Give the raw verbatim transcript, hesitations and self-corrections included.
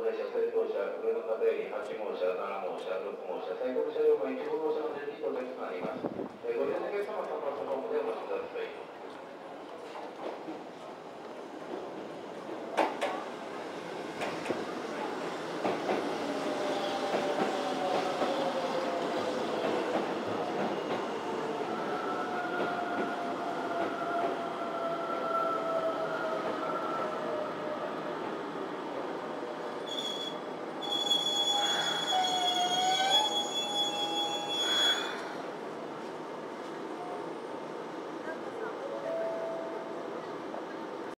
台車、先頭車、上の方よりはち号車、なな号車、ろく号車、最後の車両がいち号車の順に到着となります。ご利用のお客様は札幌ホームでお待ちください。